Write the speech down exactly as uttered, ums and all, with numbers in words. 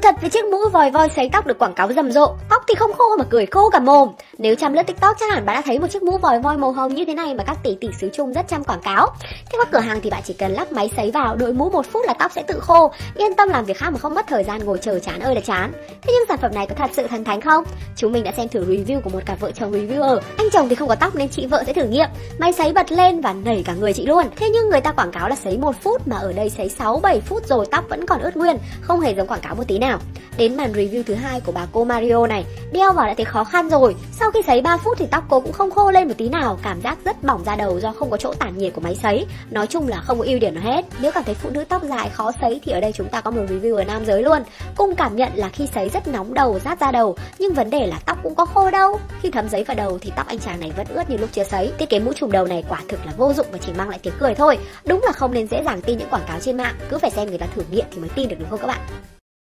thật với chiếc mũ vòi voi sấy tóc được quảng cáo rầm rộ, tóc thì không khô mà cười khô cả mồm. Nếu chăm lướt TikTok chắc hẳn bạn đã thấy một chiếc mũ vòi voi màu hồng như thế này mà các tỷ tỷ xứ Trung rất chăm quảng cáo. Theo các cửa hàng thì bạn chỉ cần lắp máy sấy vào, đội mũ một phút là tóc sẽ tự khô, yên tâm làm việc khác mà không mất thời gian ngồi chờ chán ơi là chán. Thế nhưng sản phẩm này có thật sự thần thánh không? Chúng mình đã xem thử review của một cặp vợ chồng reviewer. Anh chồng thì không có tóc nên chị vợ sẽ thử nghiệm. Máy sấy bật lên và nảy cả người chị luôn. Thế nhưng người ta quảng cáo là sấy một phút mà ở đây sấy sáu bảy phút rồi tóc vẫn còn ướt nguyên, không hề giống quảng cáo một tí nào. Đến màn review thứ hai của bà cô Mario này, đeo vào đã thấy khó khăn rồi. Sau khi sấy ba phút thì tóc cô cũng không khô lên một tí nào, cảm giác rất bỏng da đầu do không có chỗ tản nhiệt của máy sấy. Nói chung là không có ưu điểm nào hết. Nếu cảm thấy phụ nữ tóc dài khó sấy thì ở đây chúng ta có một review ở nam giới luôn. Cùng cảm nhận là khi sấy rất nóng đầu, rát da đầu, nhưng vấn đề là tóc cũng có khô đâu. Khi thấm giấy vào đầu thì tóc anh chàng này vẫn ướt như lúc chưa sấy. Thiết kế mũ trùm đầu này quả thực là vô dụng và chỉ mang lại tiếng cười thôi. Đúng là không nên dễ dàng tin những quảng cáo trên mạng, cứ phải xem người ta thử nghiệm thì mới tin được, đúng không các bạn?